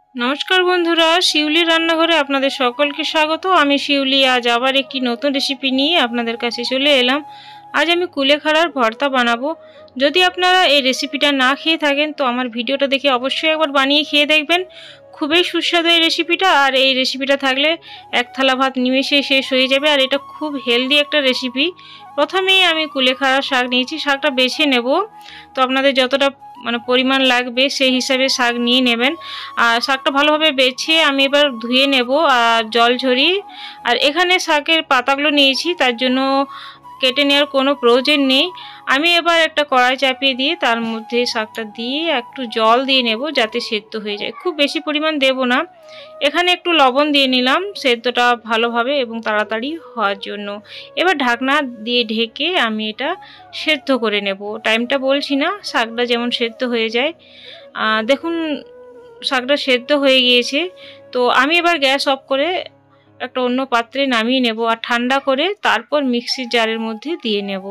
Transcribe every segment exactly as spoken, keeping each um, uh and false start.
नमस्कार बंधुरा शिउली रान्नाघरे आपनादेर सकलके स्वागत। आमी शिउली आज आबार एकटी नतून रेसिपि निये आपनादेर काछे चले एलाम। आज आमी कुलेखाड़ार भर्ता बानाबो। यदि आपनारा एई रेसिपिटा ना खेये थाकेन तो आमार भिडियोटा देखे अवश्यई एकबार बानिये खेये देखबेन। खूबई सुस्वादु एई रेसिपिटा और एई रेसिपिटा थाकले एक थाला भात निमेषेई शेष हये जाबे और एटा खूब हेल्दी एकटा रेसिपि। प्रथमेई आमी कुलेखाड़ा शाक नियेछि, शाकटा बेছে नेब। तो आपनादेर जतटा মানে পরিমাণ লাগবে সেই হিসাবে শাক নিয়ে নেবেন। আর শাকটা ভালোভাবে বেছে আমি এবার ধুয়ে নেব আর জল ঝরিয়ে। আর এখানে শাকের পাতাগুলো নিয়েছি, তার জন্য কেটে নেওয়ার কোনো প্রয়োজন নেই। আমি এবার একটা কড়াই চাপিয়ে দিয়ে তার মধ্যে শাকটা দিয়ে একটু জল দিয়ে নেব যাতে সেদ্ধ হয়ে যায়। খুব বেশি পরিমাণ দেব না। এখানে একটু লবণ দিয়ে নিলাম সেদ্ধটা ভালোভাবে এবং তাড়াতাড়ি হওয়ার জন্য। এবার ঢাকনা দিয়ে ঢেকে আমি এটা সেদ্ধ করে নেব। টাইমটা বলছি না, শাকটা যেমন সেদ্ধ হয়ে যায়। দেখুন শাকটা সেদ্ধ হয়ে গিয়েছে। তো আমি এবার গ্যাস অফ করে একটা অন্য পাত্রে নামিয়ে নেব আর ঠান্ডা করে তারপর মিক্সির জারের মধ্যে দিয়ে নেব।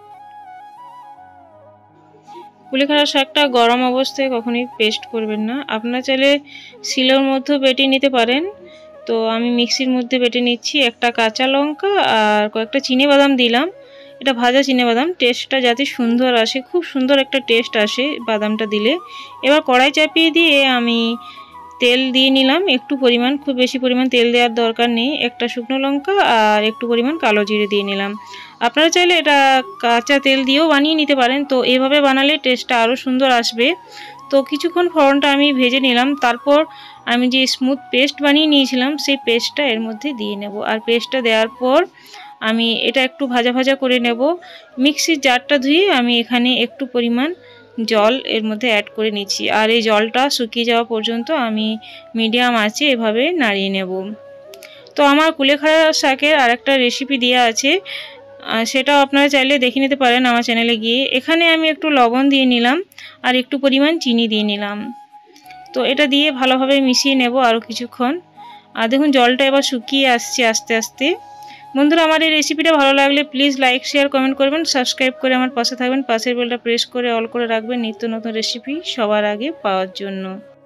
কুলেখাড়া শাকটা গরম অবস্থায় কখনোই পেস্ট করবেন না। আপনারা চাইলে শিলের মধ্যে বেটে নিতে পারেন। তো আমি মিক্সির মধ্যে বেটে নিচ্ছি। একটা কাঁচা লঙ্কা আর কয়েকটা চিনেবাদাম দিলাম। এটা ভাজা চিনেবাদাম, টেস্টটা যাতে সুন্দর আসে, খুব সুন্দর একটা টেস্ট আসে বাদামটা দিলে। এবার কড়াই চাপিয়ে দিয়ে আমি তেল দিয়ে নিলাম একটু পরিমাণ, খুব বেশি পরিমাণ তেল দেওয়ার দরকার নেই। একটা শুকনো লঙ্কা আর একটু পরিমাণ কালো জিরে দিয়ে নিলাম। আপনারা চাইলে এটা কাঁচা তেল দিয়েও বানিয়ে নিতে পারেন। তো এভাবে বানালে টেস্টটা আরও সুন্দর আসবে। তো কিছুক্ষণ ফোড়নটা আমি ভেজে নিলাম। তারপর আমি যে স্মুথ পেস্ট বানিয়ে নিয়েছিলাম সেই পেস্টটা এর মধ্যে দিয়ে নেব। আর পেস্টটা দেওয়ার পর আমি এটা একটু ভাজা ভাজা করে নেব। মিক্সির জারটা ধুয়ে আমি এখানে একটু পরিমাণ জল এর মধ্যে অ্যাড করে নিচ্ছি। আর এই জলটা শুকিয়ে যাওয়া পর্যন্ত আমি মিডিয়াম আঁচে এভাবে নাড়িয়ে নেব। তো আমার কুলেখাড়া শাকের আরেকটা রেসিপি দেওয়া আছে, সেটাও আপনারা চাইলে দেখে নিতে পারেন আমার চ্যানেলে গিয়ে। এখানে আমি একটু লবণ দিয়ে নিলাম আর একটু পরিমাণ চিনি দিয়ে নিলাম। তো এটা দিয়ে ভালোভাবে মিশিয়ে নেব আরও কিছুক্ষণ। আর দেখুন জলটা এবার শুকিয়ে আসছে আস্তে আস্তে। বন্ধুরা আমার এই রেসিপিটা ভালো লাগলে প্লিজ লাইক শেয়ার কমেন্ট করবেন, সাবস্ক্রাইব করে আমার পাশে থাকবেন, পাশের বেলটা প্রেস করে অল করে রাখবেন নিত্য নতুন রেসিপি সবার আগে পাওয়ার জন্য।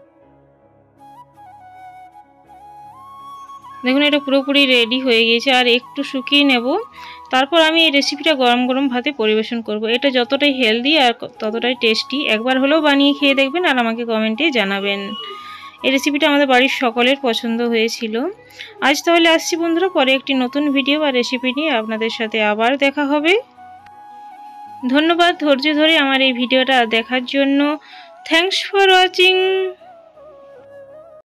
দেখুন এটা পুরোপুরি রেডি হয়ে গিয়েছে আর একটু শুকিয়ে নেব। তারপর আমি এই রেসিপিটা গরম গরম ভাতে পরিবেশন করব। এটা যতটাই হেলদি আর ততটাই টেস্টি। একবার হলেও বানিয়ে খেয়ে দেখবেন আর আমাকে কমেন্টে জানাবেন। এই রেসিপিটা আমাদের বাড়ির সকলের পছন্দ হয়েছিল। আজ তাহলে আসছি বন্ধুরা, পরে একটি নতুন ভিডিও বা রেসিপি নিয়ে আপনাদের সাথে আবার দেখা হবে। ধন্যবাদ ধৈর্য ধরে আমার এই ভিডিওটা দেখার জন্য। Thanks for watching.